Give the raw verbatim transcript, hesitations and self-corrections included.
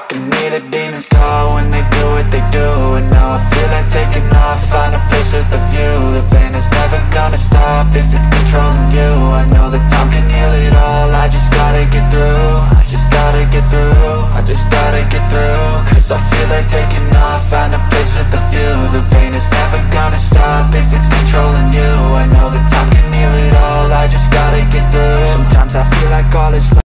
can hear the demons call when they do what they do. And now I feel like taking off.